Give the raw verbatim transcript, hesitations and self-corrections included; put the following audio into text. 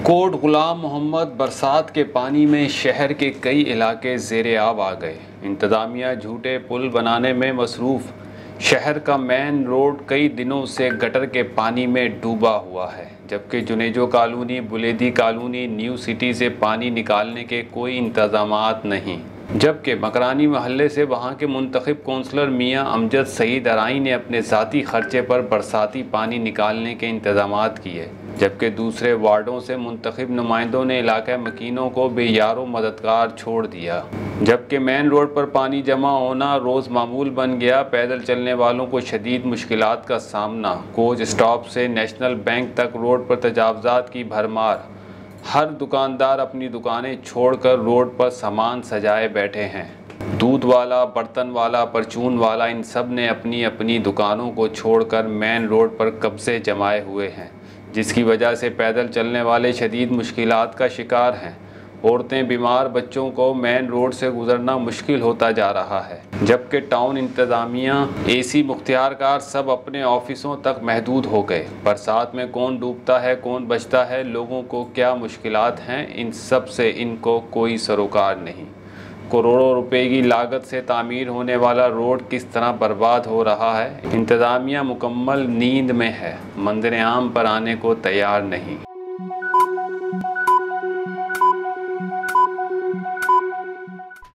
Coat गुलाम मोहम्मद बरसात के पानी में शहर के कई इलाके ज़ेरे आब आ गए। इंतज़ामिया झूठे पुल बनाने में मसरूफ़। शहर का मेन रोड कई दिनों से गटर के पानी में डूबा हुआ है, जबकि Junejo colony, Buledi colony, new city से पानी निकालने के कोई इंतज़ामात नहीं। जबकि मकरानी महल्ले से वहाँ के मुंतखब कौंसलर मियाँ अमजद सईद अराई ने अपने ज़ाती खर्चे पर बरसाती पानी निकालने के इंतज़ामात किए, जबकि दूसरे वार्डों से मुंतखब नुमाइंदों ने इलाका मकीनों को बेयारो मददगार छोड़ दिया। जबकि मेन रोड पर पानी जमा होना रोज़ मामूल बन गया। पैदल चलने वालों को शदीद मुश्किलात का सामना। कोच स्टॉप से नेशनल बैंक तक रोड पर तजावज़ात की भरमार। हर दुकानदार अपनी दुकानें छोड़कर रोड पर सामान सजाए बैठे हैं। दूध वाला, बर्तन वाला, परचून वाला, इन सब ने अपनी अपनी दुकानों को छोड़कर मेन रोड पर कब्जे जमाए हुए हैं, जिसकी वजह से पैदल चलने वाले शदीद मुश्किलात का शिकार हैं। औरतें, बीमार बच्चों को मेन रोड से गुजरना मुश्किल होता जा रहा है। जबकि टाउन इंतज़ामिया, एसी मुख्तियारकार सब अपने ऑफिसों तक महदूद हो गए। बरसात में कौन डूबता है, कौन बचता है, लोगों को क्या मुश्किलात हैं, इन सब से इनको कोई सरोकार नहीं। करोड़ों रुपए की लागत से तामीर होने वाला रोड किस तरह बर्बाद हो रहा है। इंतज़ामिया मुकम्मल नींद में है, मंजर आम पर आने को तैयार नहीं।